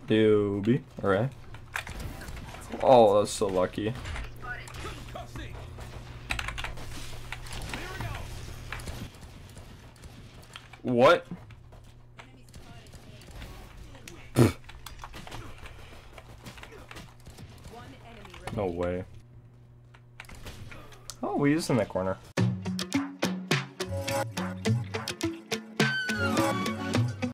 Doobie. Alright. Oh, that's so lucky. What? No way. Oh, we used in that corner.